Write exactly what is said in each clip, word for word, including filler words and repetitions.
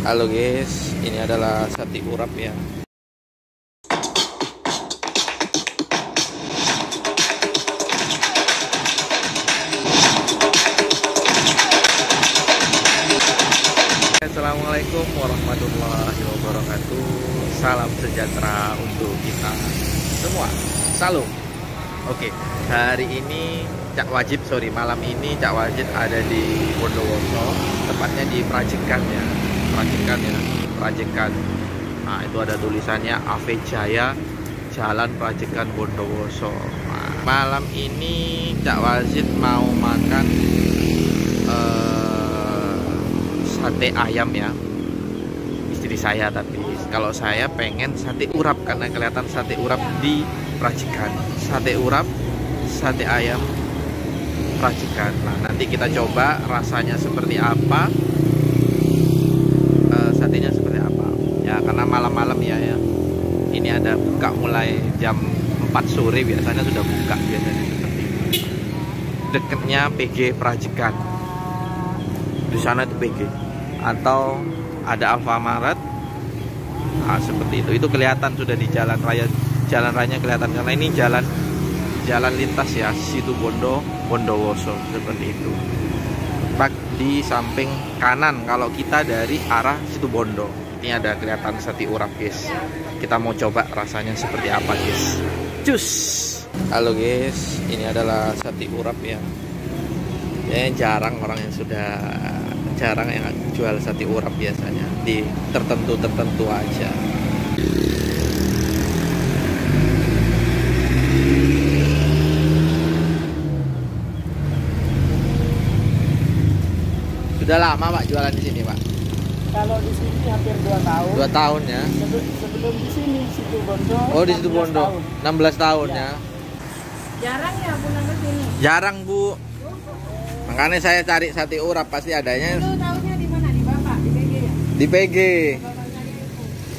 Halo guys, ini adalah sate urap ya. Assalamualaikum warahmatullahi wabarakatuh. Salam sejahtera untuk kita semua. Salam. Oke, hari ini Cak Wajib, sorry malam ini Cak Wajib ada di Bondowoso, tepatnya di Prajikan ya. Prajikan ya, Prajikan. Nah, itu ada tulisannya A V Jaya, Jalan Prajikan Bondowoso. Nah, malam ini Cak Wajib mau makan uh, sate ayam ya. Istri saya, tapi kalau saya pengen sate urap karena kelihatan sate urap di Prajikan. Sate urap, sate ayam Prajikan. Nah, nanti kita coba rasanya seperti apa, uh, satenya seperti apa ya, karena malam-malam ya ya ini ada buka mulai jam empat sore, biasanya sudah buka biasanya seperti ini. Deketnya P G Prajikan, di sana itu P G, atau ada Alfamaret. Nah, seperti itu. Itu kelihatan sudah di jalan raya, jalan rayanya kelihatan karena ini jalan jalan lintas ya, Situbondo Bondowoso seperti itu. Tepat di samping kanan kalau kita dari arah Situbondo. Ini ada kelihatan sate urap guys. Kita mau coba rasanya seperti apa guys. Cus. Halo guys, ini adalah sate urap ya. Ya jarang orang yang sudah jarang yang jual sate urap, biasanya di tertentu-tertentu aja. Sudah lama Pak jualan di sini Pak? Kalau di sini hampir dua tahun. Dua tahun ya? Sebelum, sebelum di sini Situbondo. Oh di Situbondo, enam belas tahun ya. Jarang ya pulang ke sini? Jarang Bu. Makanya saya cari sate urap pasti adanya. Itu tahunya di mana? Di Bapak? Di P G ya? Di P G. Bapak cari itu.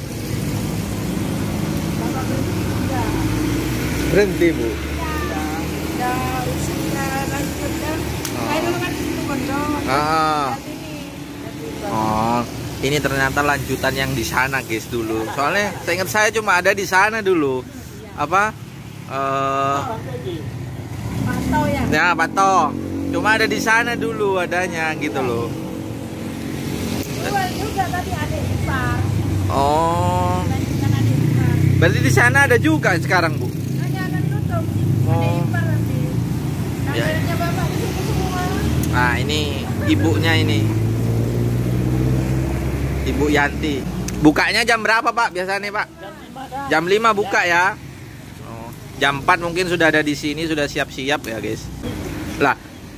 Bapak berhenti juga. Berhenti Bu? Ya, ya usia lanjut kan. Saya dulu kan di Situbondo. Ah. Di sini. Oh, ini ternyata lanjutan yang di sana guys dulu. Soalnya saya ingat saya cuma ada di sana dulu. Apa? Eh, Pantau ya? ya Pato. Cuma ada di sana dulu adanya gitu loh. Jual juga tadi adik ipar. Oh. Lanjutan adik ipar. Berarti di sana ada juga sekarang Bu? Hanya akan tutup. Oh. Adik ipar nanti. Ya. Kameranya Bapak di situ semua. Nah ini ibunya ini, Ibu Yanti. Bukanya jam berapa Pak biasanya Pak? Jam lima dah. Jam lima buka ya. Oh, jam empat mungkin sudah ada di sini, sudah siap-siap ya guys. Lah,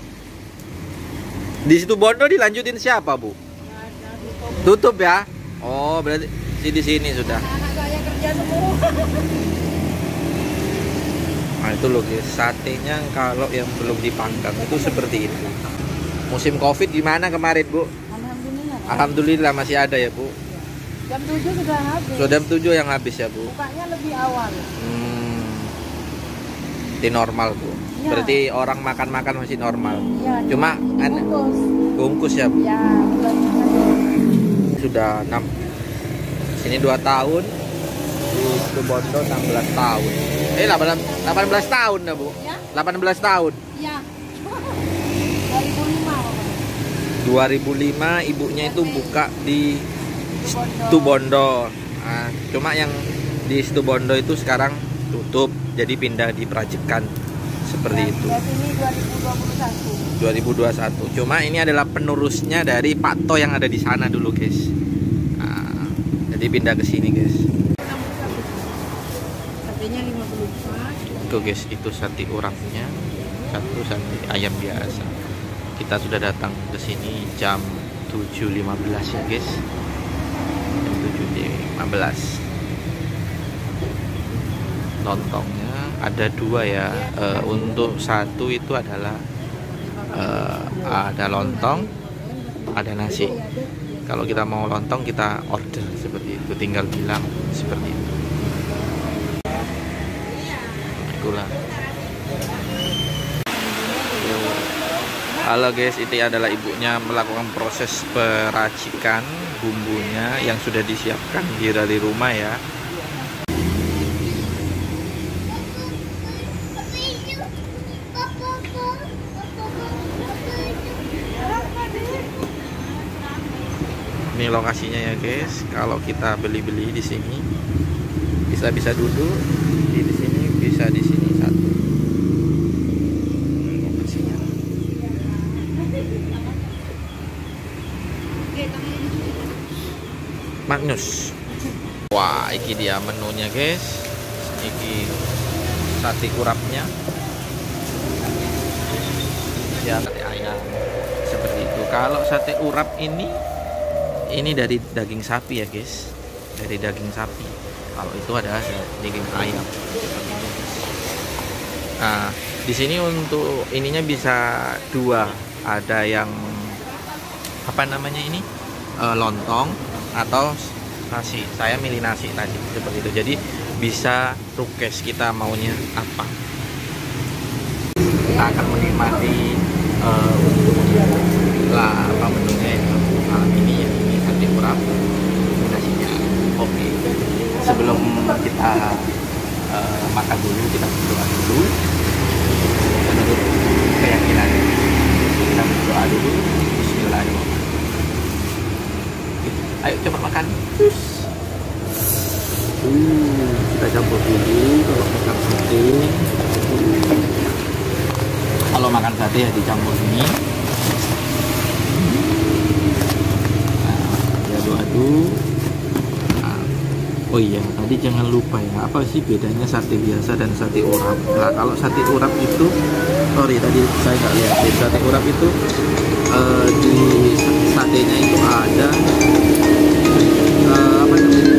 di Situbondo dilanjutin siapa Bu? Tutup ya? Oh berarti di sini sudah. Anak saya kerja semua. Nah itu loh guys, satenya kalau yang belum dipanggang itu seperti itu. Musim Covid gimana kemarin Bu? Alhamdulillah. Alhamdulillah masih ada ya Bu. Jam tujuh sudah habis. Sudah jam tujuh yang habis ya Bu. Bukanya lebih awal. Hmm. Ini normal Bu. Ya. Berarti orang makan-makan masih normal. Ya, Cuma kan bungkus. bungkus ya Bu. Ya, bulan Sudah enam. Sini dua tahun. Di Situbondo enam belas tahun. Eh delapan belas tahun ya Bu. Ya? delapan belas tahun. Ya. dua ribu lima. dua ribu lima ibunya itu buka di Situbondo. Nah, cuma yang di Situbondo itu sekarang tutup, jadi pindah di Prajikan seperti itu. Ya, ini dua ribu dua puluh satu. dua ribu dua puluh satu. Cuma ini adalah penerusnya dari Pak To yang ada di sana dulu, guys. Nah, jadi pindah ke sini, guys. Satenya lima puluh empat. Itu, guys, itu sate urapnya. Satu sate ayam biasa. Kita sudah datang ke sini jam tujuh lima belas ya, guys. Jam tujuh lima belas. Lontongnya ada dua ya. E, untuk satu itu adalah e, ada lontong, ada nasi. Kalau kita mau lontong kita order seperti itu, tinggal bilang seperti itu. Itulah. Halo guys, ini adalah ibunya melakukan proses peracikan bumbunya yang sudah disiapkan dari rumah ya. Ini lokasinya ya guys. Kalau kita beli-beli di sini bisa-bisa duduk di sini, bisa di sini satu. Lokasinya. Magnus. Wah, ini dia menunya guys. Ini sate urapnya. Ya, sate ayam seperti itu. Kalau sate urap ini ini dari daging sapi ya guys, dari daging sapi. Kalau itu ada daging ayam. Nah, di sini untuk ininya bisa dua, ada yang apa namanya ini e, lontong atau nasi. Saya milih nasi tadi seperti itu. Jadi bisa request kita maunya apa. Kita akan menikmati e, untuk lah apa menunya itu malam ini ya. Urap nasinya. Oke, sebelum kita uh, makan dulu, kita berdoa dulu menurut keyakinan. Kita berdoa dulu. Bismillahirrahmanirrahim. Ayo coba makan. Uh, kita campur dulu. Kalau makan sate, kalau makan sate ya dicampur ini. Aduh. Nah, oh iya, tadi jangan lupa ya, apa sih bedanya sate biasa dan sate urap? Nah, kalau sate urap itu, sorry tadi saya nggak lihat. Sate urap itu uh, di satenya itu ada uh, apa namanya?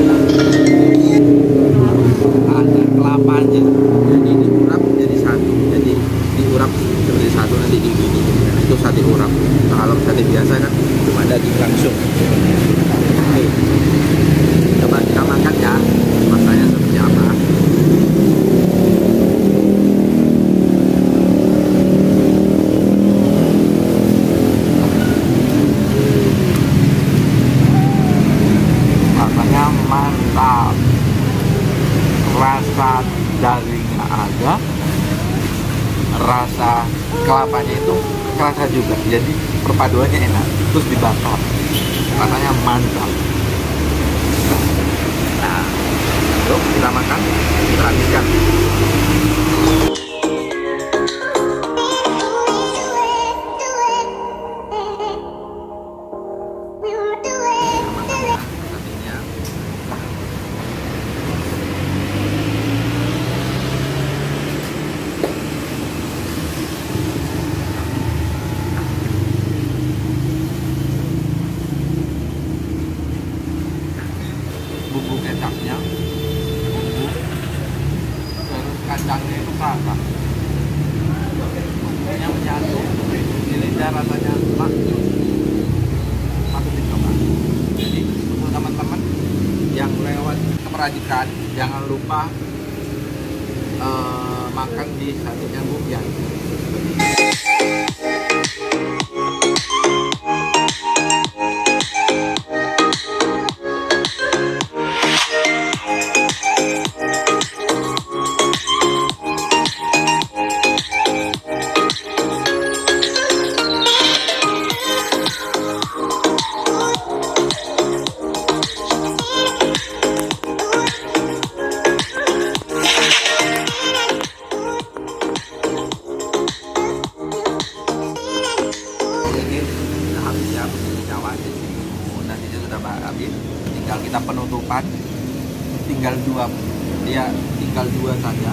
Ada kelapanya. Jadi diurap jadi satu. Jadi diurap seperti satu, nanti digini. Nah, itu sate urap. Nah, kalau sate biasa kan cuma daging langsung. Oke, coba kita makan ya, rasanya seperti apa. Rasanya mantap, rasa dagingnya ada, rasa kelapanya itu kerasa juga, jadi perpaduannya enak, terus dibakar. Rasanya mantap. Nah, yuk kita makan, kita habiskan. Bumbu kecapnya, bumbu, terus kacangnya itu kerasa, bumbunya menyatu, di lidah rasanya maknyus, patut dicoba. Jadi untuk teman-teman yang lewat ke Perajikan, jangan lupa uh, makan di satenya Bu Yan. Habis, tinggal kita penutupan, tinggal dua, dia tinggal dua saja.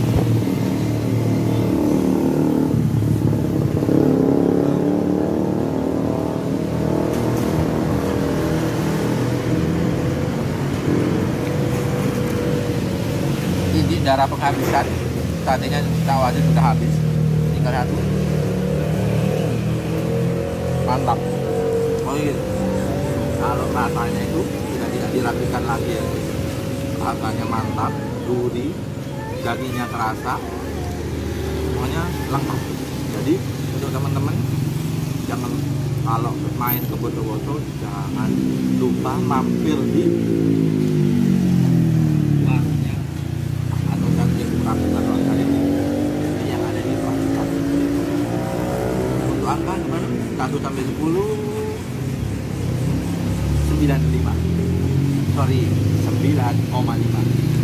Ini darah penghabisan, satenya tawanya sudah habis, tinggal satu. Mantap. Oh iya. Kalau rasanya itu tidak tidak dirapikan lagi ya, rasanya mantap, gurih, dagingnya terasa, semuanya lengkap. Jadi untuk teman-teman jangan kalau main ke Bondowoso jangan lupa mampir di warungnya atau cari kurang atau cari yang ada di Prajikan. Untuk angka gimana? satu sampai sepuluh sembilan puluh lima. Sorry, sembilan koma lima.